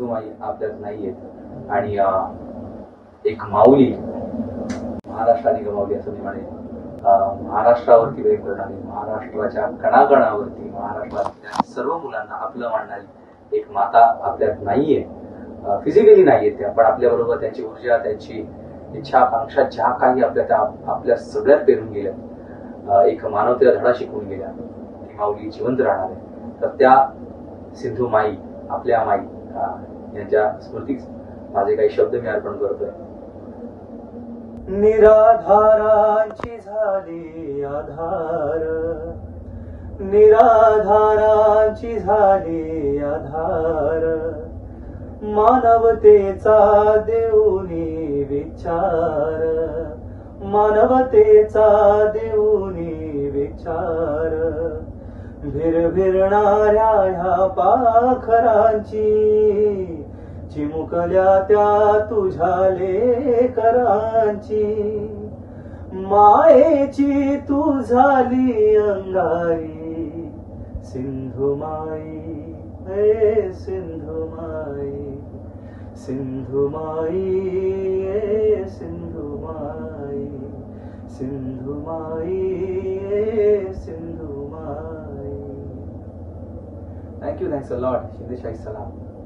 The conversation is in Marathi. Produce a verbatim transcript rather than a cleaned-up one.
सिंधुमाई आपल्यात नाहीयेत आणि एक माऊली महाराष्ट्राने गमावली असं मी म्हणेन. महाराष्ट्रावरती प्रेम करणारी, महाराष्ट्राच्या कणाकणावरती, महाराष्ट्रातल्या सर्व मुलांना आपलं मानणारी एक माता आपल्यात नाहीये. फिजिकली नाहीये त्या, पण आपल्या बरोबर त्यांची ऊर्जा, त्यांची इच्छा आकांक्षा ज्या काही आपल्या त्या आपल्या सगळ्यात पेरून गेल्या, एक मानवतेला धडा शिकवून गेल्या, ती माऊली जिवंत राहणार आहे. तर त्या सिंधू माई, आपल्या माई यांच्या स्मृतीस माझे काही शब्द मी अर्पण करतोय. निराधारांची झाली आधार, निराधारांची झाली आधार, मानवतेचा देऊनी विचार, मानवतेचा देऊनी विचार, भिरभिरणाऱ्या ह्या पाखरांची चिमुकल्या त्या तुझ्या लेकरांची, मायेची तू झाली अंगाई, सिंधुमाई हे सिंधुमाई, सिंधुमाई हे सिंधुमाई, सिंधुमाई हे Sindhumai. Thank you, thanks a lot. Shindeshahi सलाम.